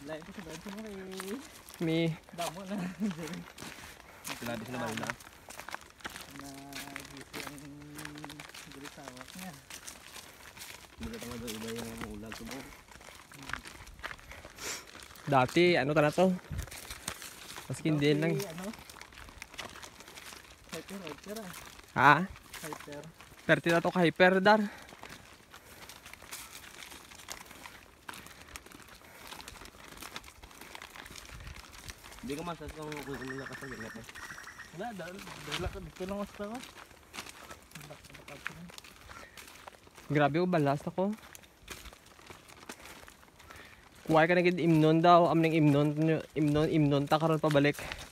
Lain ko sa daan sa mga May damo na. Sinabi sila naman na. Na gisi ang gilisawak niya. Hindi ka tawag iba yung ulag ko mo. dati, ano ka na to? Maskin din lang. Ano? Hyper ah. Ha? Hyper. Perti na to ka hyper, dar. Hindi ka masas kung kukunin ka sa ganit eh. Wala, dala ka dito lang mas tawa. Grabe ko, balas ako. Kuwai ka na gid imnon daw, amning imnon ta karon pabalik.